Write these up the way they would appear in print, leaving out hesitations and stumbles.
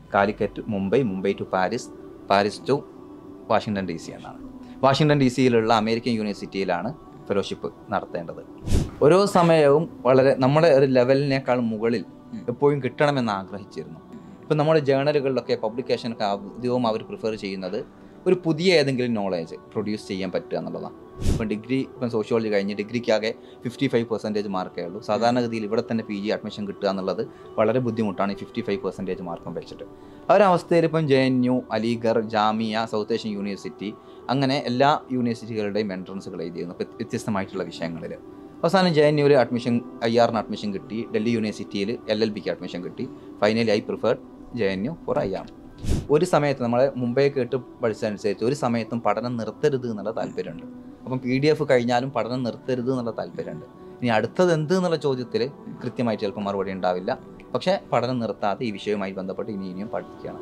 Calicut, Mumbai to Paris, Paris to Washington DC എന്നാണ്. Washington DCയിലുള്ള American യൂണിവേഴ്സിറ്റിയിലാണ് ഫെലോഷിപ്പ് നടത്തേണ്ടത്. ഓരോ സമയവും വളരെ നമ്മുടെ ഒരു ലെവലിനേക്കാൾ മുകളിൽ എപ്പോഴും കിട്ടണമെന്ന് ആഗ്രഹിച്ചിരുന്നു. ഇപ്പം നമ്മുടെ ജേണലുകളിലൊക്കെ പബ്ലിക്കേഷനൊക്കെ അധികവും അവർ പ്രിഫർ ചെയ്യുന്നത് ഒരു പുതിയ ഏതെങ്കിലും നോളേജ് പ്രൊഡ്യൂസ് ചെയ്യാൻ പറ്റുക എന്നുള്ളതാണ്. ഇപ്പം സോഷ്യോളജി കഴിഞ്ഞ് ഡിഗ്രിക്കാകെ 55% മാർക്കേ ഉള്ളൂ. സാധാരണഗതിയിൽ ഇവിടെ തന്നെ PG അഡ്മിഷൻ കിട്ടുക എന്നുള്ളത് വളരെ ബുദ്ധിമുട്ടാണ് ഈ 55% മാർക്കും വെച്ചിട്ട്. ആ ഒരു അവസ്ഥയിൽ ഇപ്പം JNU, Aligarh, Jamia, South Asian university അങ്ങനെ എല്ലാ യൂണിവേഴ്സിറ്റികളുടെയും എൻട്രൻസുകൾ എഴുതിയിരുന്നു വ്യത്യസ്തമായിട്ടുള്ള വിഷയങ്ങളിൽ. അവസാനം JNUവിൽ IRന് അഡ്മിഷൻ കിട്ടി. ഡൽഹി യൂണിവേഴ്സിറ്റിയിൽ LLBക്ക് അഡ്മിഷൻ കിട്ടി. Finally I preferred JNU for IR. ഒരു സമയത്ത് നമ്മളെ മുംബൈ കേട്ട് പഠിച്ചതനുസരിച്ച് ഒരു സമയത്തും പഠനം നിർത്തരുത് എന്നുള്ള താല്പര്യമുണ്ട്. അപ്പം PDF കഴിഞ്ഞാലും പഠനം നിർത്തരുത് എന്നുള്ള താല്പര്യമുണ്ട്. ഇനി അടുത്തത് എന്ത് എന്നുള്ള ചോദ്യത്തിൽ കൃത്യമായിട്ട് ചിലപ്പോൾ മറുപടി ഉണ്ടാവില്ല. പക്ഷേ പഠനം നിർത്താതെ ഈ വിഷയവുമായി ബന്ധപ്പെട്ട് ഇനിയും പഠിക്കണം.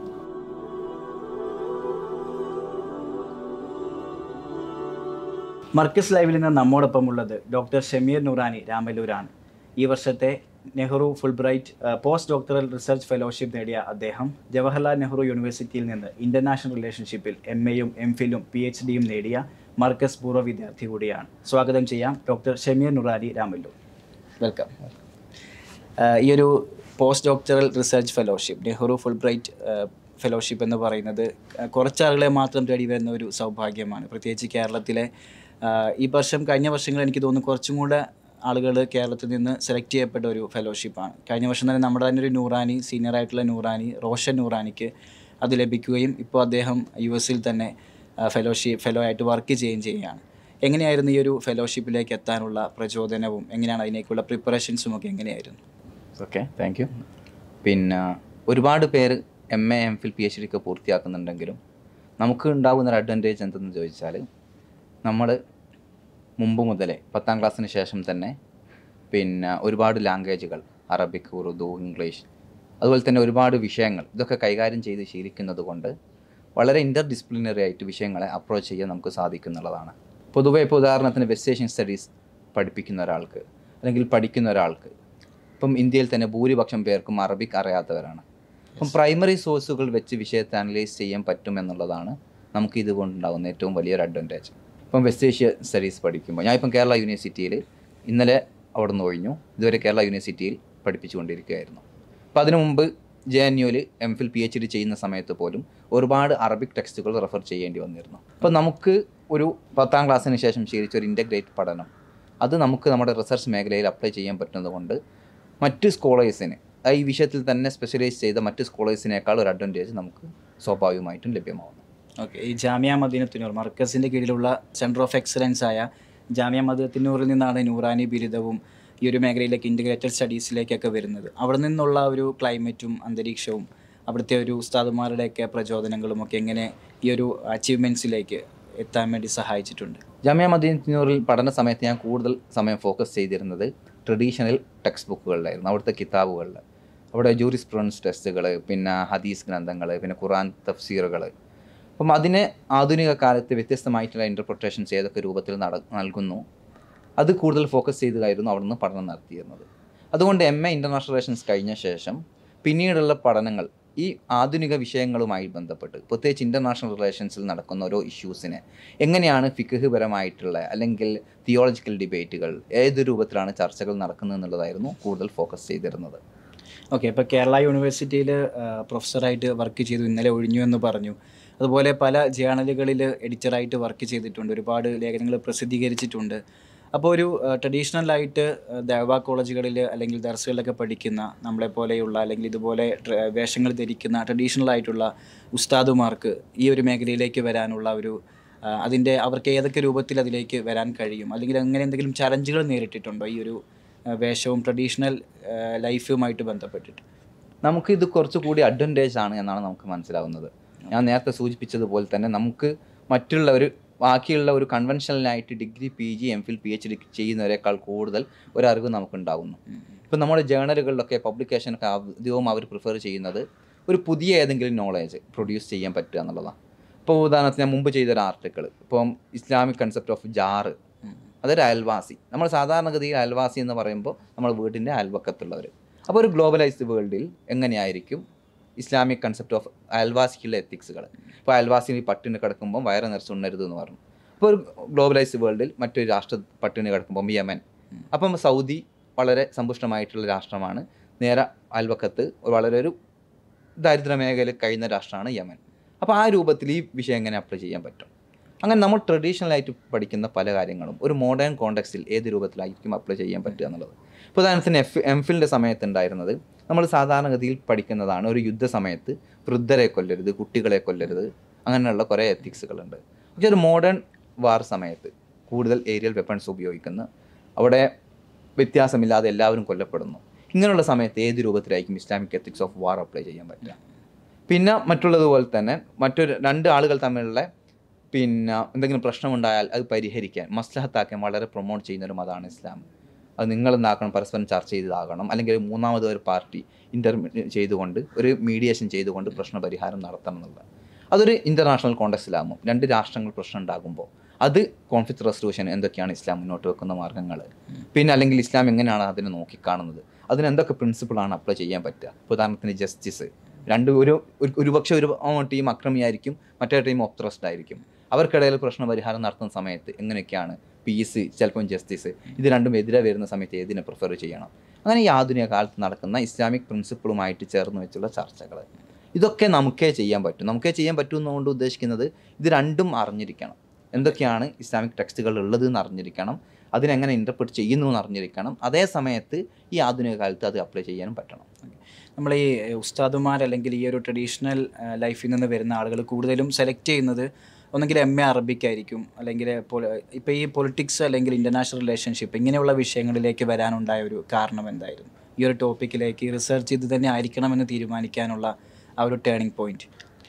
മർക്കസ് ലൈവിൽ നിന്ന് നമ്മോടൊപ്പം ഉള്ളത് ഡോക്ടർ ഷമീർ നൂറാനി രാമല്ലൂരാണ്. ഈ വർഷത്തെ Nehru Fulbright post doctoral research fellowship നേടിയ അദ്ദേഹം ജവഹർലാൽ നെഹ്റു യൂണിവേഴ്സിറ്റിയിൽ നിന്ന് ഇൻ്റർനാഷണൽ റിലേഷൻഷിപ്പിൽ MAയും MPhilഉം PhDയും നേടിയ മർക്കസ് പൂർവ്വ വിദ്യാർത്ഥി കൂടിയാണ്. സ്വാഗതം ചെയ്യാം ഡോക്ടർ ഷമീർ നൂറാനി രാമല്ലൂർ. വെൽക്കം. ഈ ഒരു post doctoral research fellowship, Nehru Fulbright fellowship എന്ന് പറയുന്നത് കുറച്ചാളുകളെ മാത്രം തേടി വരുന്ന ഒരു സൗഭാഗ്യമാണ്. പ്രത്യേകിച്ച് കേരളത്തിലെ ഈ വർഷം, കഴിഞ്ഞ വർഷങ്ങൾ എനിക്ക് തോന്നുന്നു കുറച്ചും കൂടെ ആളുകൾ കേരളത്തിൽ നിന്ന് സെലക്ട് ചെയ്യപ്പെട്ട ഒരു ഫെലോഷിപ്പാണ്. കഴിഞ്ഞ വർഷം തന്നെ നമ്മുടെ തന്നെ ഒരു നൂറാനി, സീനിയറായിട്ടുള്ള നൂറാനി, റോഷൻ നൂറാനിക്ക് അത് ലഭിക്കുകയും ഇപ്പോൾ അദ്ദേഹം US തന്നെ ഫെലോ ആയിട്ട് വർക്ക് ചെയ്യുകയാണ്. എങ്ങനെയായിരുന്നു ഈ ഒരു ഫെലോഷിപ്പിലേക്ക് എത്താനുള്ള പ്രചോദനവും എങ്ങനെയാണ് അതിനേക്കുള്ള പ്രിപ്പറേഷൻസും ഒക്കെ എങ്ങനെയായിരുന്നു? Okay, thank you. പിന്നെ ഒരുപാട് പേര് MA, MPhil, PhD ഒക്കെ പൂർത്തിയാക്കുന്നുണ്ടെങ്കിലും നമുക്ക് ഉണ്ടാകുന്നൊരു അഡ്വാൻറ്റേജ് എന്തെന്ന് ചോദിച്ചാൽ, നമ്മൾ മുമ്പ് മുതലേ 10ാം ക്ലാസ്സിന് ശേഷം തന്നെ പിന്നെ ഒരുപാട് ലാംഗ്വേജുകൾ, അറബിക്, ഉറുദു, ഇംഗ്ലീഷ്, അതുപോലെ തന്നെ ഒരുപാട് വിഷയങ്ങൾ ഇതൊക്കെ കൈകാര്യം ചെയ്ത് ശീലിക്കുന്നത് കൊണ്ട് വളരെ ഇൻ്റർ ആയിട്ട് വിഷയങ്ങളെ അപ്രോച്ച് ചെയ്യാൻ നമുക്ക് സാധിക്കുന്നുള്ളതാണ്. പൊതുവെ ഇപ്പോൾ ഉദാഹരണത്തിന് വെസ്റ്റ് ഏഷ്യൻ സ്റ്റഡീസ് പഠിപ്പിക്കുന്ന ഒരാൾക്ക് അല്ലെങ്കിൽ പഠിക്കുന്ന ഒരാൾക്ക് ഇപ്പം ഇന്ത്യയിൽ തന്നെ ഭൂരിപക്ഷം പേർക്കും അറബിക് അറിയാത്തവരാണ്. അപ്പം പ്രൈമറി സോഴ്സുകൾ വെച്ച് വിഷയത്തെ അനലൈസ് ചെയ്യാൻ പറ്റുമെന്നുള്ളതാണ് നമുക്ക് ഇതുകൊണ്ടുണ്ടാകുന്ന ഏറ്റവും വലിയൊരു അഡ്വാൻറ്റേജ്. ഇപ്പം വെസ്റ്റ് ഏഷ്യ സ്റ്റഡീസ് പഠിക്കുമ്പോൾ ഞാനിപ്പം കേരള യൂണിവേഴ്സിറ്റിയിൽ ഇന്നലെ അവിടെ നിന്ന് ഒഴിഞ്ഞു, ഇതുവരെ കേരള യൂണിവേഴ്സിറ്റിയിൽ പഠിപ്പിച്ചുകൊണ്ടിരിക്കുകയായിരുന്നു. അപ്പോൾ അതിനു മുമ്പ് JNUവിൽ MPhil, PhD ചെയ്യുന്ന സമയത്ത് പോലും ഒരുപാട് അറബിക് ടെക്സ്റ്റുകൾ റെഫർ ചെയ്യേണ്ടി വന്നിരുന്നു. അപ്പോൾ നമുക്ക് ഒരു 10ാം ക്ലാസ്സിന് ശേഷം ശീലിച്ച ഒരു ഇൻ്റഗ്രേറ്റ് പഠനം അത് നമുക്ക് നമ്മുടെ റിസർച്ച് മേഖലയിൽ അപ്ലൈ ചെയ്യാൻ പറ്റുന്നത് കൊണ്ട് മറ്റ് സ്കോളേഴ്സിന്, ഈ വിഷയത്തിൽ തന്നെ സ്പെഷ്യലൈസ് ചെയ്ത മറ്റ് സ്കോളേഴ്സിനേക്കാൾ ഒരു അഡ്വാൻറ്റേജ് നമുക്ക് സ്വാഭാവികമായിട്ടും ലഭ്യമാവുന്നു. ഓക്കെ, ഈ ജാമിയ മദീനത്തുന്നൂർ മർക്കസിൻ്റെ കീഴിലുള്ള സെൻറ്റർ ഓഫ് എക്സലൻസ് ആയ ജാമിയ മദീനത്തുന്നൂറിൽ നിന്നാണ് നൂറാനി ബിരുദവും ഈ ഒരു മേഖലയിലേക്ക് ഇൻ്റഗ്രേറ്റഡ് സ്റ്റഡീസിലേക്കൊക്കെ വരുന്നത്. അവിടെ നിന്നുള്ള ഒരു ക്ലൈമറ്റും അന്തരീക്ഷവും അവിടുത്തെ ഒരു ഉസ്താദുമാരുടെയൊക്കെ പ്രചോദനങ്ങളും ഒക്കെ എങ്ങനെ ഈ ഒരു അച്ചീവ്മെൻറ്റ്സിലേക്ക് എത്താൻ വേണ്ടി സഹായിച്ചിട്ടുണ്ട്? ജാമിയ മദീനത്തുന്നൂറിൽ പഠന സമയത്ത് ഞാൻ കൂടുതൽ സമയം ഫോക്കസ് ചെയ്തിരുന്നത് ട്രഡീഷണൽ ടെക്സ്റ്റ് ബുക്കുകളിലായിരുന്നു, അവിടുത്തെ കിതാബുകളിൽ. അവിടെ ജൂറിസ്പ്രുഡൻസ് ടെക്സ്റ്റുകൾ, പിന്നെ ഹദീസ് ഗ്രന്ഥങ്ങൾ, പിന്നെ ഖുറാൻ തഫ്സീറുകൾ. അപ്പം അതിനെ ആധുനിക കാലത്ത് വ്യത്യസ്തമായിട്ടുള്ള ഇൻ്റർപ്രിട്ടേഷൻസ് ഏതൊക്കെ രൂപത്തിൽ നൽകുന്നു അത് കൂടുതൽ ഫോക്കസ് ചെയ്തായിരുന്നു അവിടുന്ന് പഠനം നടത്തിയിരുന്നത്. അതുകൊണ്ട് MA ഇൻ്റർനാഷണൽ റിലേഷൻസ് കഴിഞ്ഞ ശേഷം പിന്നീടുള്ള പഠനങ്ങൾ ഈ ആധുനിക വിഷയങ്ങളുമായി ബന്ധപ്പെട്ട്, പ്രത്യേകിച്ച് ഇൻ്റർനാഷണൽ റിലേഷൻസിൽ നടക്കുന്ന ഓരോ ഇഷ്യൂസിനെ എങ്ങനെയാണ് ഫിഖ് പരമായിട്ടുള്ള അല്ലെങ്കിൽ തിയോളജിക്കൽ ഡിബേറ്റുകൾ ഏത് രൂപത്തിലാണ് ചർച്ചകൾ നടക്കുന്നത് എന്നുള്ളതായിരുന്നു കൂടുതൽ ഫോക്കസ് ചെയ്തിരുന്നത്. ഓക്കെ, ഇപ്പോൾ കേരള യൂണിവേഴ്സിറ്റിയിൽ പ്രൊഫസറായിട്ട് വർക്ക് ചെയ്തു, ഇന്നലെ ഒഴിഞ്ഞു എന്ന് പറഞ്ഞു. അതുപോലെ പല ജേണലുകളിൽ എഡിറ്ററായിട്ട് വർക്ക് ചെയ്തിട്ടുണ്ട്, ഒരുപാട് ലേഖനങ്ങൾ പ്രസിദ്ധീകരിച്ചിട്ടുണ്ട്. അപ്പോൾ ഒരു ട്രഡീഷണലായിട്ട് ദഅ്വ കോളേജുകളിൽ അല്ലെങ്കിൽ ദർസുകളിലൊക്കെ പഠിക്കുന്ന നമ്മളെപ്പോലെയുള്ള അല്ലെങ്കിൽ ഇതുപോലെ വേഷങ്ങൾ ധരിക്കുന്ന ട്രഡീഷണലായിട്ടുള്ള ഉസ്താദുമാർക്ക് ഈ ഒരു മേഖലയിലേക്ക് വരാനുള്ള ഒരു അതിൻ്റെ അവർക്ക് ഏതൊക്കെ രൂപത്തിൽ അതിലേക്ക് വരാൻ കഴിയും, അല്ലെങ്കിൽ അങ്ങനെ എന്തെങ്കിലും ചലഞ്ചുകൾ നേരിട്ടിട്ടുണ്ടോ ഈ ഒരു വേഷവും ട്രഡീഷണൽ ലൈഫുമായിട്ട് ബന്ധപ്പെട്ടിട്ട്? നമുക്കിത് കുറച്ചുകൂടി അഡ്വാൻറ്റേജ് ആണ് എന്നാണ് നമുക്ക് മനസ്സിലാവുന്നത്. ഞാൻ നേരത്തെ സൂചിപ്പിച്ചതുപോലെ തന്നെ നമുക്ക് ബാക്കിയുള്ള ഒരു കൺവെൻഷനലായിട്ട് ഡിഗ്രി, PG, MPhil, PhD ചെയ്യുന്നവരെക്കാൾ കൂടുതൽ ഒരറിവ് നമുക്കുണ്ടാകുന്നു. ഇപ്പം നമ്മുടെ ജേണലുകളിലൊക്കെ പബ്ലിക്കേഷനൊക്കെ അധികവും അവർ പ്രിഫർ ചെയ്യുന്നത് ഒരു പുതിയ ഏതെങ്കിലും നോളേജ് പ്രൊഡ്യൂസ് ചെയ്യാൻ പറ്റുക എന്നുള്ളതാണ്. ഇപ്പോൾ ഉദാഹരണത്തിന് ഞാൻ മുമ്പ് ചെയ്തൊരു ആർട്ടിക്കിൾ, ഇപ്പം ഇസ്ലാമിക് കൺസെപ്റ്റ് ഓഫ് ജാറ്, അതൊരു അയൽവാസി. നമ്മൾ സാധാരണഗതിയിൽ അയൽവാസി എന്ന് പറയുമ്പോൾ നമ്മൾ വീടിൻ്റെ അയൽവക്കത്തുള്ളവർ. അപ്പോൾ ഒരു ഗ്ലോബലൈസ്ഡ് വേൾഡിൽ എങ്ങനെയായിരിക്കും ഇസ്ലാമിക് കൺസെപ്റ്റ് ഓഫ് അയൽവാസിക്കുള്ള എത്തിക്സുകൾ. ഇപ്പോൾ അയൽവാസി പട്ടിണി കിടക്കുമ്പോൾ വയറ് നിറച്ച് ഉണ്ണരുത് എന്ന് പറഞ്ഞു. ഇപ്പോൾ ഒരു ഗ്ലോബലൈസ്ഡ് വേൾഡിൽ മറ്റൊരു രാഷ്ട്ര പട്ടിണി കിടക്കുമ്പോൾ യമൻ, അപ്പം സൗദി വളരെ സമ്പുഷ്ടമായിട്ടുള്ള രാഷ്ട്രമാണ്. നേരെ അയൽവക്കത്ത് വളരെ ഒരു ദാരിദ്ര്യ മേഖലയിൽ കഴിയുന്ന രാഷ്ട്രമാണ് യമൻ. അപ്പോൾ ആ രൂപത്തിൽ ഈ വിഷയം എങ്ങനെ അപ്ലൈ ചെയ്യാൻ പറ്റും? അങ്ങനെ നമ്മൾ ട്രഡീഷണലായിട്ട് പഠിക്കുന്ന പല കാര്യങ്ങളും ഒരു മോഡേൺ കോണ്ടെക്സ്റ്റിൽ ഏത് രൂപത്തിലായിരിക്കും അപ്ലൈ ചെയ്യാൻ പറ്റുക എന്നുള്ളത്. ഇപ്പോൾ ഉദാഹരണത്തിന് എംഫിലിൻ്റെ സമയത്ത് ഉണ്ടായിരുന്നത് നമ്മൾ സാധാരണഗതിയിൽ പഠിക്കുന്നതാണ്. ഒരു യുദ്ധ സമയത്ത് വൃദ്ധരെ കൊല്ലരുത്, കുട്ടികളെ കൊല്ലരുത്, അങ്ങനെയുള്ള കുറേ എത്തിക്സുകളുണ്ട്. പക്ഷേ ഒരു മോഡേൺ വാർ സമയത്ത് കൂടുതൽ ഏരിയൽ വെപ്പൺസ് ഉപയോഗിക്കുന്ന, അവിടെ വ്യത്യാസമില്ലാതെ എല്ലാവരും കൊല്ലപ്പെടുന്നു. ഇങ്ങനെയുള്ള സമയത്ത് ഏത് രൂപത്തിലായിരിക്കും Islamic ethics of war apply ചെയ്യാൻ പറ്റുക? പിന്നെ മറ്റുള്ളതുപോലെ തന്നെ രണ്ട് ആളുകൾ തമ്മിലുള്ള എന്തെങ്കിലും പ്രശ്നമുണ്ടായാൽ അത് പരിഹരിക്കാൻ, മസ്ലഹത്താക്കാൻ വളരെ പ്രൊമോട്ട് ചെയ്യുന്നൊരു മതമാണ് ഇസ്ലാം. അത് നിങ്ങളെന്താക്കണം, പരസ്പരം ചർച്ച ചെയ്തതാകണം, അല്ലെങ്കിൽ മൂന്നാമത് ഒരു പാർട്ടി ചെയ്തുകൊണ്ട് ഒരു മീഡിയേഷൻ ചെയ്തുകൊണ്ട് പ്രശ്നപരിഹാരം നടത്തണം എന്നുള്ളത്. അതൊരു ഇൻ്റർനാഷണൽ കോണ്ടെക്സ്റ്റിലാകുമ്പോൾ രണ്ട് രാഷ്ട്രങ്ങൾ പ്രശ്നം ഉണ്ടാകുമ്പോൾ അത് കോൺഫ്ലിക്റ്റ് റെസൊല്യൂഷൻ എന്തൊക്കെയാണ് ഇസ്ലാം മുന്നോട്ട് വെക്കുന്ന മാർഗ്ഗങ്ങൾ, അല്ലെങ്കിൽ ഇസ്ലാം എങ്ങനെയാണ് അതിനെ നോക്കിക്കാണുന്നത്, അതിന് എന്തൊക്കെ പ്രിൻസിപ്പിളാണ് അപ്ലൈ ചെയ്യാൻ പറ്റുക. ഉദാഹരണത്തിന് ജസ്റ്റിസ്, ഒരുപക്ഷെ ഒരു ടീം അക്രമിയായിരിക്കും, മറ്റേ ടീം ഒപ്ത്രസ്ഡ് ആയിരിക്കും. അവർക്കിടയിൽ പ്രശ്നപരിഹാരം നടത്തുന്ന സമയത്ത് എങ്ങനെയൊക്കെയാണ് പീസ്, ചിലപ്പം ജസ്റ്റിസ്, ഇത് രണ്ടും എതിരെ വരുന്ന സമയത്ത് ഏതിനെ പ്രിഫർ ചെയ്യണം? അങ്ങനെ ഈ ആധുനിക കാലത്ത് നടക്കുന്ന ഇസ്ലാമിക് പ്രിൻസിപ്പിളുമായിട്ട് ചേർന്ന് വെച്ചുള്ള ചർച്ചകൾ, ഇതൊക്കെ നമുക്കേ ചെയ്യാൻ പറ്റും. നമുക്കേ ചെയ്യാൻ പറ്റുമെന്നുകൊണ്ട് ഉദ്ദേശിക്കുന്നത് ഇത് രണ്ടും അറിഞ്ഞിരിക്കണം. എന്തൊക്കെയാണ് ഇസ്ലാമിക് ടെക്സ്റ്റുകൾ ഉള്ളത് എന്ന് അറിഞ്ഞിരിക്കണം, അതിനെങ്ങനെ ഇൻ്റർപ്രിറ്റ് ചെയ്യുന്നു എന്ന് അറിഞ്ഞിരിക്കണം. അതേ സമയത്ത് ഈ ആധുനിക കാലത്ത് അത് അപ്ലൈ ചെയ്യാനും പറ്റണം. നമ്മൾ ഈ ഉസ്താദുമാർ അല്ലെങ്കിൽ ഈ ഒരു ട്രഡീഷണൽ ലൈഫിൽ നിന്ന് വരുന്ന ആളുകൾ കൂടുതലും സെലക്ട് ചെയ്യുന്നത് ഒന്നെങ്കിൽ MA അറബിക്കായിരിക്കും, അല്ലെങ്കിൽ ഇപ്പോൾ ഈ പൊളിറ്റിക്സ് അല്ലെങ്കിൽ ഇൻ്റർനാഷണൽ റിലേഷൻഷിപ്പ് ഇങ്ങനെയുള്ള വിഷയങ്ങളിലേക്ക് വരാനുണ്ടായ ഒരു കാരണം എന്തായിരുന്നു? ഈ ഒരു ടോപ്പിക്കിലേക്ക് റിസർച്ച് ചെയ്ത് തന്നെ ആയിരിക്കണമെന്ന് തീരുമാനിക്കാനുള്ള ആ ഒരു turning point.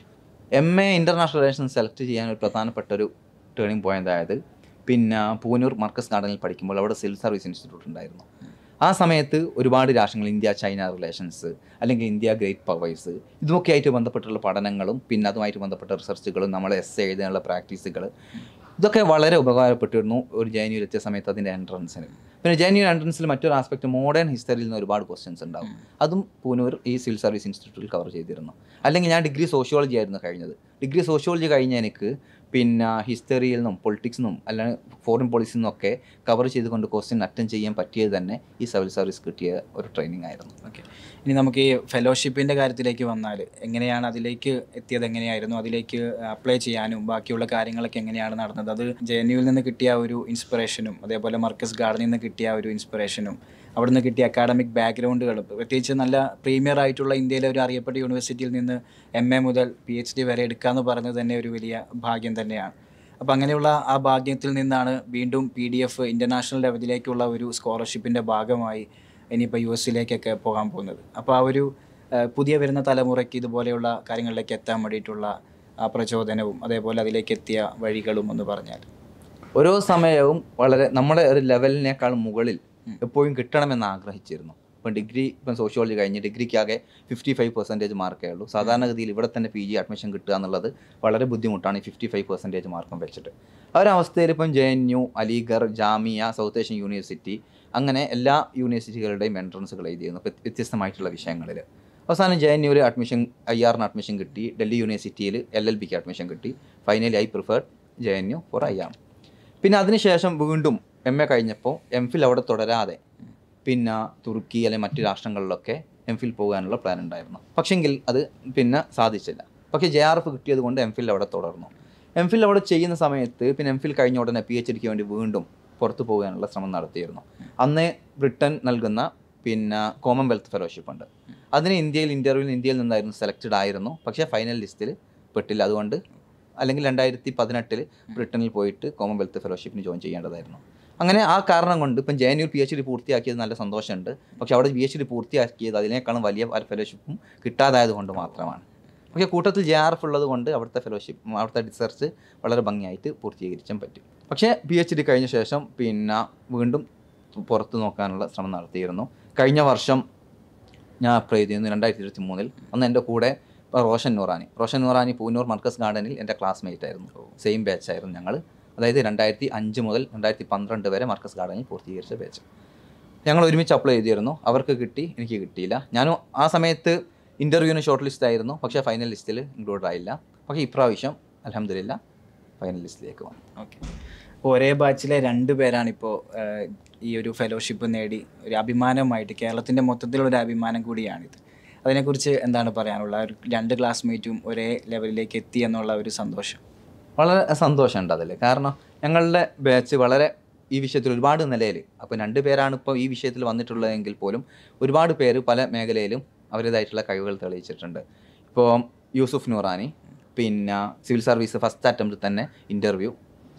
MA international relation select ചെയ്യാൻ ഒരു പ്രധാനപ്പെട്ട ഒരു ടേണിംഗ് പോയിൻ്റ് ആയത് പൂനൂർ മർക്കസ് ഗാർഡനിൽ പഠിക്കുമ്പോൾ അവിടെ സിവിൽ സർവീസ് ഇൻസ്റ്റിറ്റ്യൂട്ട് ഉണ്ടായിരുന്നു. ആ സമയത്ത് ഒരുപാട് രാഷ്ട്രങ്ങൾ, ഇന്ത്യ ചൈന റിലേഷൻസ്, അല്ലെങ്കിൽ ഇന്ത്യ ഗ്രേറ്റ് പവേഴ്സ്, ഇതുമൊക്കെ ആയിട്ട് ബന്ധപ്പെട്ടുള്ള പഠനങ്ങളും അതുമായിട്ട് ബന്ധപ്പെട്ട റിസർച്ചുകളും നമ്മൾ എഴുതാനുള്ള പ്രാക്ടീസുകൾ, ഇതൊക്കെ വളരെ ഉപകാരപ്പെട്ടിരുന്നു ഒരു JNU എത്തിയ സമയത്ത് അതിൻ്റെ എൻട്രൻസിന്. പിന്നെ JNU എൻട്രൻസിൽ മറ്റൊരു ആസ്പെക്ട് മോഡേൺ ഹിസ്റ്ററിയിൽ നിന്ന് ഒരുപാട് ക്വസ്റ്റ്യൻസ് ഉണ്ടാകും. അതും പൂനൂർ ഈ സിവിൽ സർവീസ് ഇൻസ്റ്റിറ്റ്യൂട്ടിൽ കവർ ചെയ്തിരുന്നു. അല്ലെങ്കിൽ ഞാൻ ഡിഗ്രി സോഷ്യോളജി ആയിരുന്നു കഴിഞ്ഞത്. ഡിഗ്രി സോഷ്യോളജി കഴിഞ്ഞ എനിക്ക് ഹിസ്റ്ററിയിൽ നിന്നും പൊളിറ്റിക്സിൽ നിന്നും അല്ലെങ്കിൽ ഫോറിൻ പോളിസിയിൽ നിന്നൊക്കെ കവർ ചെയ്തുകൊണ്ട് ക്വസ്റ്റ്യൻ അറ്റൻഡ് ചെയ്യാൻ പറ്റിയത് തന്നെ ഈ സിവിൽ സർവീസ് കിട്ടിയ ഒരു ട്രെയിനിങ് ആയിരുന്നു. ഓക്കെ, ഇനി നമുക്ക് ഈ ഫെലോഷിപ്പിൻ്റെ കാര്യത്തിലേക്ക് വന്നാൽ എങ്ങനെയാണ് അതിലേക്ക് എത്തിയത്, എങ്ങനെയായിരുന്നു അതിലേക്ക് അപ്ലൈ ചെയ്യാനും ബാക്കിയുള്ള കാര്യങ്ങളൊക്കെ എങ്ങനെയാണ് നടന്നത്? അത് JNUവിൽ നിന്ന് കിട്ടിയ ഒരു ഇൻസ്പിറേഷനും അതേപോലെ മർക്കസ് ഗാർഡനിൽ നിന്ന് കിട്ടിയ ഒരു ഇൻസ്പിറേഷനും അവിടെ നിന്ന് കിട്ടിയ അക്കാഡമിക് ബാക്ക്ഗ്രൗണ്ടുകളും, പ്രത്യേകിച്ച് നല്ല പ്രീമിയർ ആയിട്ടുള്ള ഇന്ത്യയിലെ ഒരു അറിയപ്പെട്ട യൂണിവേഴ്സിറ്റിയിൽ നിന്ന് MA മുതൽ PhD വരെ എടുക്കാമെന്ന് പറയുന്നത് തന്നെ ഒരു വലിയ ഭാഗ്യം തന്നെയാണ്. അപ്പോൾ അങ്ങനെയുള്ള ആ ഭാഗ്യത്തിൽ നിന്നാണ് വീണ്ടും PDF ഇൻ്റർനാഷണൽ ലെവലിലേക്കുള്ള ഒരു സ്കോളർഷിപ്പിൻ്റെ ഭാഗമായി ഇനിയിപ്പോൾ US പോകാൻ പോകുന്നത്. അപ്പോൾ ആ ഒരു പുതിയ വരുന്ന തലമുറയ്ക്ക് ഇതുപോലെയുള്ള കാര്യങ്ങളിലേക്ക് എത്താൻ വേണ്ടിയിട്ടുള്ള ആ പ്രചോദനവും അതേപോലെ അതിലേക്ക് എത്തിയ വഴികളും എന്ന് പറഞ്ഞാൽ. ഓരോ സമയവും വളരെ നമ്മുടെ ഒരു ലെവലിനേക്കാൾ മുകളിൽ എപ്പോഴും കിട്ടണമെന്ന് ആഗ്രഹിച്ചിരുന്നു. ഇപ്പം സോഷ്യോളജി കഴിഞ്ഞ് ഡിഗ്രിക്കാകെ 55% മാർക്കേ ഉള്ളൂ. സാധാരണഗതിയിൽ ഇവിടെ തന്നെ PG അഡ്മിഷൻ കിട്ടുക എന്നുള്ളത് വളരെ ബുദ്ധിമുട്ടാണ് ഈ 55% മാർക്കും വെച്ചിട്ട്. ആ ഒരു അവസ്ഥയിൽ ഇപ്പം JNU, Aligarh, Jamia, South Asian university, അങ്ങനെ എല്ലാ യൂണിവേഴ്സിറ്റികളുടെയും എൻട്രൻസുകൾ എഴുതിയിരുന്നു വ്യത്യസ്തമായിട്ടുള്ള വിഷയങ്ങളിൽ. അവസാനം JNUവിൽ IRന് അഡ്മിഷൻ കിട്ടി. ഡൽഹി യൂണിവേഴ്സിറ്റിയിൽ LLBക്ക് അഡ്മിഷൻ കിട്ടി. Finally I preferred JNU for IR. പിന്നെ അതിനുശേഷം വീണ്ടും MA കഴിഞ്ഞപ്പോൾ MPhil അവിടെ തുടരാതെ തുർക്കി അല്ലെങ്കിൽ മറ്റു രാഷ്ട്രങ്ങളിലൊക്കെ MPhil പോകാനുള്ള പ്ലാൻ ഉണ്ടായിരുന്നു. പക്ഷെങ്കിൽ അത് സാധിച്ചില്ല. പക്ഷേ JRF കിട്ടിയത് കൊണ്ട് MPhil അവിടെ തുടർന്നു. MPhil അവിടെ ചെയ്യുന്ന സമയത്ത് MPhil കഴിഞ്ഞ ഉടനെ PhDക്ക് വേണ്ടി വീണ്ടും പുറത്തു പോകാനുള്ള ശ്രമം നടത്തിയിരുന്നു. അന്ന് ബ്രിട്ടൻ നൽകുന്ന കോമൺവെൽത്ത് ഫെലോഷിപ്പ് ഉണ്ട്. അതിന് ഇന്ത്യയിൽ നിന്നായിരുന്നു സെലക്റ്റഡ് ആയിരുന്നു. പക്ഷേ ഫൈനൽ ലിസ്റ്റിൽ പെട്ടില്ല. അതുകൊണ്ട് അല്ലെങ്കിൽ 2018 ബ്രിട്ടനിൽ പോയിട്ട് കോമൺവെൽത്ത് ഫെലോഷിപ്പിന് ജോയിൻ ചെയ്യേണ്ടതായിരുന്നു. അങ്ങനെ ആ കാരണം കൊണ്ട് ഇപ്പം JNU PhD പൂർത്തിയാക്കിയത് നല്ല സന്തോഷമുണ്ട്. പക്ഷേ അവിടെ PhD പൂർത്തിയാക്കിയത് അതിനേക്കാളും വലിയ ഫെലോഷിപ്പും കിട്ടാതായത് കൊണ്ട് മാത്രമാണ്. പക്ഷേ കൂട്ടത്തിൽ JRF ഉള്ളത് കൊണ്ട് അവിടുത്തെ ഫെലോഷിപ്പ്, അവിടുത്തെ റിസർച്ച് വളരെ ഭംഗിയായിട്ട് പൂർത്തീകരിക്കാൻ പറ്റും. പക്ഷേ PhD കഴിഞ്ഞ ശേഷം വീണ്ടും പുറത്ത് നോക്കാനുള്ള ശ്രമം നടത്തിയിരുന്നു. കഴിഞ്ഞ വർഷം ഞാൻ അപ്ലൈ ചെയ്തിരുന്നു 2023. അന്ന് എൻ്റെ കൂടെ റോഷൻ നൂറാനി പൂനൂർ മർക്കസ് ഗാർഡനിൽ എൻ്റെ ക്ലാസ്മേറ്റ് ആയിരുന്നു. സെയിം ബാച്ചായിരുന്നു ഞങ്ങൾ. അതായത് 2005 മുതൽ 2012 വരെ മർക്കസ് ഗാർഡനിൽ പൂർത്തീകരിച്ച ബാച്ച്. ഞങ്ങൾ ഒരുമിച്ച് അപ്ലൈ ചെയ്തിരുന്നു. അവർക്ക് കിട്ടി, എനിക്ക് കിട്ടിയില്ല. ഞാനും ആ സമയത്ത് ഇൻ്റർവ്യൂവിന് ഷോർട്ട് ലിസ്റ്റ് ആയിരുന്നു, പക്ഷേ ഫൈനൽ ലിസ്റ്റിൽ ഇൻക്ലൂഡ് ആയില്ല. പക്ഷേ ഇപ്രാവശ്യം അൽഹംദുലില്ലാ ഫൈനൽ ലിസ്റ്റിലേക്ക് വന്നു. ഓക്കെ. ഒരേ ബാച്ചിലെ 2 പേരാണിപ്പോൾ ഈ ഒരു ഫെലോഷിപ്പ് നേടി ഒരു അഭിമാനമായിട്ട്, കേരളത്തിൻ്റെ മൊത്തത്തിലുള്ളൊരു അഭിമാനം കൂടിയാണിത്. അതിനെക്കുറിച്ച് എന്താണ് പറയാനുള്ള? ഒരു 2 ക്ലാസ്മേറ്റും ഒരേ ലെവലിലേക്ക് എത്തി എന്നുള്ള ഒരു സന്തോഷം. വളരെ സന്തോഷമുണ്ട് അതിൽ. കാരണം ഞങ്ങളുടെ ബാച്ച് വളരെ ഈ വിഷയത്തിൽ ഒരുപാട് നിലയിൽ, അപ്പോൾ 2 പേരാണ് ഇപ്പോൾ ഈ വിഷയത്തിൽ വന്നിട്ടുള്ളതെങ്കിൽ പോലും ഒരുപാട് പേര് പല മേഖലയിലും അവരുടേതായിട്ടുള്ള കഴിവുകൾ തെളിയിച്ചിട്ടുണ്ട്. ഇപ്പോൾ യൂസുഫ് നൂറാനി പിന്നെ സിവിൽ സർവീസ് ഫസ്റ്റ് അറ്റംപ്റ്റ് തന്നെ ഇൻ്റർവ്യൂ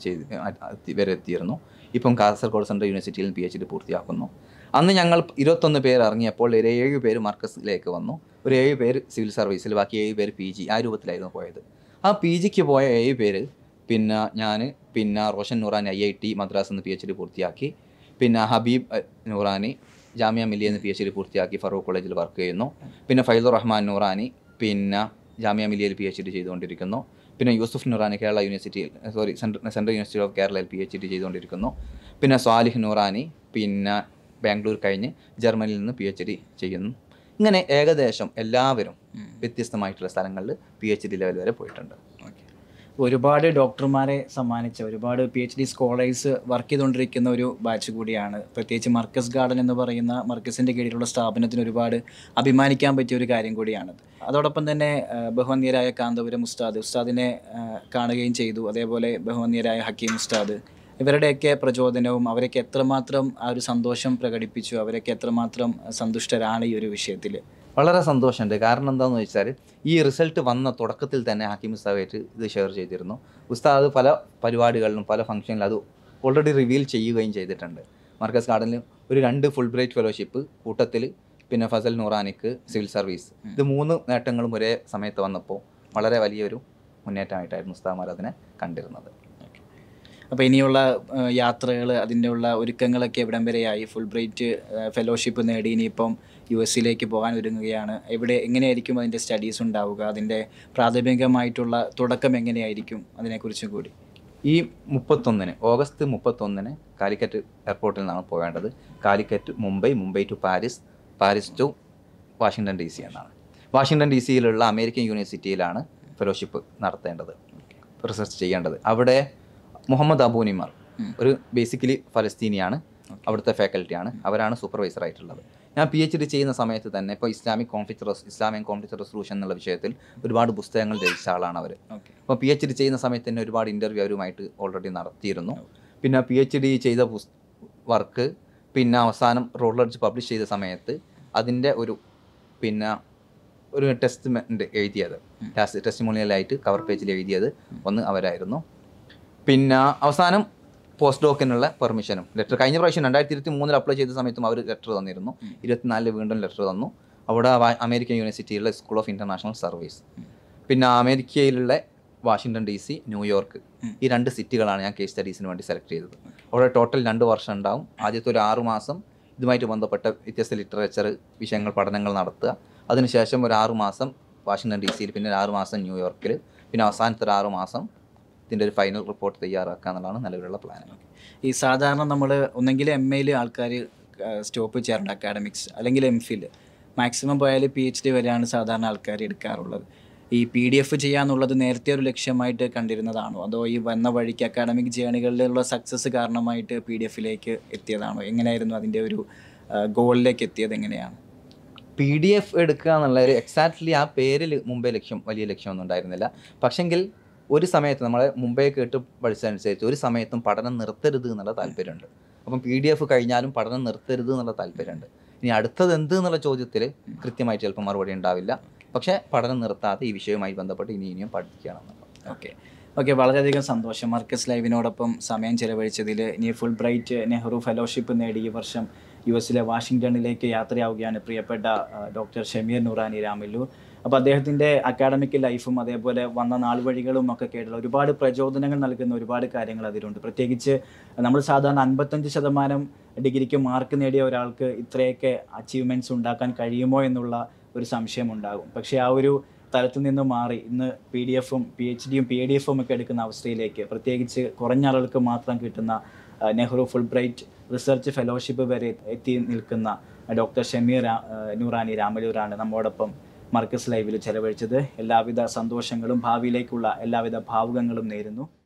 വരെ എത്തിയിരുന്നു. ഇപ്പം കാസർഗോഡ് സെൻട്രൽ യൂണിവേഴ്സിറ്റിയിൽ PhD പൂർത്തിയാക്കുന്നു. അന്ന് ഞങ്ങൾ 21 പേർ ഇറങ്ങിയപ്പോൾ ഒരു 7 പേര് മർക്കസിലേക്ക് വന്നു, ഒരു 7 പേര് സിവിൽ സർവീസിൽ, ബാക്കി 7 പേര് PG. ആ രൂപത്തിലായിരുന്നു പോയത്. ആ PGക്ക് പോയ 7 പേര് പിന്നെ ഞാൻ, പിന്നെ റോഷൻ നൂറാനി IIT മദ്രാസിൽ നിന്ന് PhD പൂർത്തിയാക്കി, പിന്നെ ഹബീബ് നൂറാനി ജാമിയ മില്ലിയിൽ നിന്ന് PhD പൂർത്തിയാക്കി ഫറൂഖ് കോളേജിൽ വർക്ക് ചെയ്യുന്നു, പിന്നെ ഫൈദുർ റഹ്മാൻ നൂറാനി പിന്നെ ജാമിയ മില്ലിയയിൽ PhD ചെയ്തുകൊണ്ടിരിക്കുന്നു, പിന്നെ യൂസുഫ് നൂറാനി കേരള യൂണിവേഴ്സിറ്റിയിൽ സെൻട്രൽ യൂണിവേഴ്സിറ്റി ഓഫ് കേരളയിൽ PhD ചെയ്തുകൊണ്ടിരിക്കുന്നു, പിന്നെ സ്വാലിഹ് നൂറാനി പിന്നെ ബാംഗ്ലൂർ കഴിഞ്ഞ് ജർമ്മനിയിൽ നിന്ന് PhD ചെയ്യുന്നു. ഇങ്ങനെ ഏകദേശം എല്ലാവരും വ്യത്യസ്തമായിട്ടുള്ള സ്ഥലങ്ങളിൽ PhD ലെവൽ വരെ പോയിട്ടുണ്ട്. ഒരുപാട് ഡോക്ടർമാരെ സമ്മാനിച്ച, ഒരുപാട് PhD സ്കോളേഴ്സ് വർക്ക് ചെയ്തുകൊണ്ടിരിക്കുന്ന ഒരു ബാച്ച് കൂടിയാണ്. പ്രത്യേകിച്ച് മർക്കസ് ഗാർഡൻ എന്ന് പറയുന്ന മർക്കസിൻ്റെ കീഴിലുള്ള സ്ഥാപനത്തിന് ഒരുപാട് അഭിമാനിക്കാൻ പറ്റിയ ഒരു കാര്യം കൂടിയാണത്. അതോടൊപ്പം തന്നെ ബഹുവന്യരായ കാന്തപുരം ഉസ്താദിനെ കാണുകയും ചെയ്തു. അതേപോലെ ബഹുവന്യരായ ഹക്കീം ഉസ്താദ്, ഇവരുടെയൊക്കെ പ്രചോദനവും അവരൊക്കെ എത്രമാത്രം ആ ഒരു സന്തോഷം പ്രകടിപ്പിച്ചു, അവരൊക്കെ എത്രമാത്രം സന്തുഷ്ടരാണ് ഈ ഒരു വിഷയത്തിൽ. വളരെ സന്തോഷമുണ്ട്. കാരണം എന്താണെന്ന് വെച്ചാൽ ഈ റിസൾട്ട് വന്ന തുടക്കത്തിൽ തന്നെ ഹക്കീം ഉസ്താദായിട്ട് ഇത് ഷെയർ ചെയ്തിരുന്നു. ഉസ്താദ് പല പരിപാടികളിലും പല ഫംഗ്ഷനിലും അത് ഓൾറെഡി റിവീൽ ചെയ്യുകയും ചെയ്തിട്ടുണ്ട്. മർക്കസ് ഗാർഡനിൽ ഒരു 2 ഫുൾ ബ്രൈറ്റ് ഫെലോഷിപ്പ് കൂട്ടത്തിൽ, പിന്നെ ഫസൽ നൂറാനിക്ക് സിവിൽ സർവീസ്, ഇത് 3 നേട്ടങ്ങളും ഒരേ സമയത്ത് വന്നപ്പോൾ വളരെ വലിയൊരു മുന്നേറ്റമായിട്ടായിരുന്നു ഉസ്താദ്മാർ അതിനെ കണ്ടിരുന്നത്. അപ്പോൾ ഇനിയുള്ള യാത്രകൾ, അതിൻ്റെ ഉള്ള ഒരുക്കങ്ങളൊക്കെ എവിടം വരെയായി? ഫുൾ ബ്രൈറ്റ് ഫെലോഷിപ്പ് നേടി ഇനിയിപ്പം USA പോകാൻ ഒരുങ്ങുകയാണ്. എങ്ങനെയായിരിക്കും അതിൻ്റെ സ്റ്റഡീസ് ഉണ്ടാവുക? അതിൻ്റെ പ്രാഥമികമായിട്ടുള്ള തുടക്കം എങ്ങനെയായിരിക്കും? അതിനെക്കുറിച്ചും കൂടി. ഈ ഓഗസ്റ്റ് 31 കാലിക്കറ്റ് എയർപോർട്ടിൽ നിന്നാണ് പോകേണ്ടത്. Calicut Mumbai to Paris to Washington DC എന്നാണ്. വാഷിങ്ടൺ DCയിലുള്ള അമേരിക്കൻ യൂണിവേഴ്സിറ്റിയിലാണ് ഫെലോഷിപ്പ് നടത്തേണ്ടത്, റിസർച്ച് ചെയ്യേണ്ടത്. അവിടെ മുഹമ്മദ് അബൂ നിമർ ഒരു ബേസിക്കലി ഫലസ്തീനിയാണ്, അവിടുത്തെ ഫാക്കൽറ്റിയാണ്, അവരാണ് സൂപ്പർവൈസർ ആയിട്ടുള്ളത്. ഞാൻ PhD ചെയ്യുന്ന സമയത്ത് തന്നെ ഇപ്പോൾ ഇസ്ലാമിക് കോൺഫ്ലിക്റ്റ് റെസൊല്യൂഷൻ എന്നുള്ള വിഷയത്തിൽ ഒരുപാട് പുസ്തകങ്ങൾ രചിച്ച ആളാണ് അവർ. അപ്പോൾ PhD ചെയ്യുന്ന സമയത്ത് തന്നെ ഒരുപാട് ഇൻ്റർവ്യൂ അവരുമായിട്ട് ഓൾറെഡി നടത്തിയിരുന്നു. പിന്നെ PhD ചെയ്ത വർക്ക് പിന്നെ അവസാനം റോളർജ് പബ്ലിഷ് ചെയ്ത സമയത്ത് അതിൻ്റെ ഒരു ടെസ്റ്റ്മെൻ്റ് എഴുതിയത്, ടെസ്റ്റിമോണിയലായിട്ട് കവർ പേജിൽ എഴുതിയത് അവരായിരുന്നു. പിന്നെ അവസാനം പോസ്റ്റ് ഡോക്കിനുള്ള പെർമിഷനും ലെറ്റർ കഴിഞ്ഞ പ്രാവശ്യം 2023 അപ്ലൈ ചെയ്ത സമയത്തും അവർ ലെറ്റർ തന്നിരുന്നു. 24 വീണ്ടും ലെറ്റർ തന്നു. അവിടെ അമേരിക്കൻ യൂണിവേഴ്സിറ്റിയിലുള്ള സ്കൂൾ ഓഫ് ഇൻ്റർനാഷണൽ സർവീസ്, പിന്നെ അമേരിക്കയിലുള്ള വാഷിങ്ടൺ DC, ന്യൂയോർക്ക്, ഈ 2 സിറ്റികളാണ് ഞാൻ കേസ് സ്റ്റഡീസിന് വേണ്ടി സെലക്ട് ചെയ്തത്. അവിടെ ടോട്ടൽ 2 വർഷം ഉണ്ടാവും. ആദ്യത്തെ ഒരു 6 മാസം ഇതുമായിട്ട് ബന്ധപ്പെട്ട വ്യത്യസ്ത ലിറ്ററേച്ചർ വിഷയങ്ങൾ പഠനങ്ങൾ നടത്തുക. അതിനുശേഷം ഒരു 6 മാസം വാഷിങ്ടൺ DCയിൽ, പിന്നെ 6 മാസം ന്യൂയോർക്കിൽ, പിന്നെ അവസാനത്തെ ഒരു 6 മാസം ഇതിൻ്റെ ഒരു ഫൈനൽ റിപ്പോർട്ട് തയ്യാറാക്കുക എന്നുള്ളതാണ് നിലവിലുള്ള പ്ലാൻ. ഈ സാധാരണ നമ്മൾ ഒന്നെങ്കിൽ MA ആൾക്കാർ സ്റ്റോപ്പ് ചെയ്യാറുണ്ട് അക്കാഡമിക്സ്, അല്ലെങ്കിൽ MPhil, മാക്സിമം പോയാൽ PhD വരെയാണ് സാധാരണ ആൾക്കാർ എടുക്കാറുള്ളത്. ഈ PDF ചെയ്യാന്നുള്ളത് നേരത്തെ ഒരു ലക്ഷ്യമായിട്ട് കണ്ടിരുന്നതാണോ, അതോ ഈ വന്ന വഴിക്ക് അക്കാഡമിക് ജേണികളിലുള്ള സക്സസ് കാരണമായിട്ട് PDF എത്തിയതാണോ? എങ്ങനെയായിരുന്നു അതിൻ്റെ ഒരു ഗോളിലേക്ക് എത്തിയത്? എങ്ങനെയാണ് PDF എടുക്കുക എന്നുള്ളൊരു എക്സാക്ട്ലി ആ പേരിൽ മുമ്പേ വലിയ ലക്ഷ്യമൊന്നും ഉണ്ടായിരുന്നില്ല. പക്ഷെങ്കിൽ ഒരു സമയത്ത് നമ്മളെ മുമ്പേ കേട്ട് പഠിച്ചതനുസരിച്ച് ഒരു സമയത്തും പഠനം നിർത്തരുത് എന്നുള്ള താല്പര്യമുണ്ട്. അപ്പം PDF കഴിഞ്ഞാലും പഠനം നിർത്തരുത് എന്നുള്ള താല്പര്യമുണ്ട്. ഇനി അടുത്തത് എന്ത് എന്നുള്ള ചോദ്യത്തിൽ കൃത്യമായിട്ട് ചിലപ്പോൾ മറുപടി ഉണ്ടാവില്ല. പക്ഷേ പഠനം നിർത്താതെ ഈ വിഷയവുമായി ബന്ധപ്പെട്ട് ഇനിയും പഠിക്കുകയാണെന്നുള്ളത്. ഓക്കെ, വളരെയധികം സന്തോഷം മർക്കസ് ലൈവിനോടൊപ്പം സമയം ചെലവഴിച്ചതിൽ. ഇനി ഫുൾ ബ്രൈറ്റ് നെഹ്റു ഫെലോഷിപ്പ് നേടി ഈ വർഷം US വാഷിങ്ടണിലേക്ക് യാത്രയാവുകയാണ് പ്രിയപ്പെട്ട ഡോക്ടർ ഷമീർ നൂറാനി രാമല്ലൂർ. അപ്പോൾ അദ്ദേഹത്തിൻ്റെ അക്കാഡമിക് ലൈഫും അതേപോലെ വന്ന നാൾ വഴികളും ഒക്കെ കേട്ടുള്ള ഒരുപാട് പ്രചോദനങ്ങൾ നൽകുന്ന ഒരുപാട് കാര്യങ്ങൾ അതിലുണ്ട്. പ്രത്യേകിച്ച് നമ്മൾ സാധാരണ 55% ഡിഗ്രിക്ക് മാർക്ക് നേടിയ ഒരാൾക്ക് ഇത്രയൊക്കെ അച്ചീവ്മെൻറ്റ്സ് ഉണ്ടാക്കാൻ കഴിയുമോ എന്നുള്ള ഒരു സംശയമുണ്ടാകും. പക്ഷേ ആ ഒരു തലത്തിൽ നിന്ന് മാറി ഇന്ന് PDF-ഉം PhD-യും PDF-ഉം ഒക്കെ എടുക്കുന്ന അവസ്ഥയിലേക്ക്, പ്രത്യേകിച്ച് കുറഞ്ഞ ആളുകൾക്ക് മാത്രം കിട്ടുന്ന Nehru Fulbright research fellowship വരെ എത്തി നിൽക്കുന്ന ഡോക്ടർ ഷമീർ നൂറാനി രാമല്ലൂരാണ് നമ്മോടൊപ്പം മർക്കസ് ലൈവിൽ ചെലവഴിച്ചത്. എല്ലാവിധ സന്തോഷങ്ങളും ഭാവിയിലേക്കുള്ള എല്ലാവിധ ഭാവുകങ്ങളും നേരുന്നു.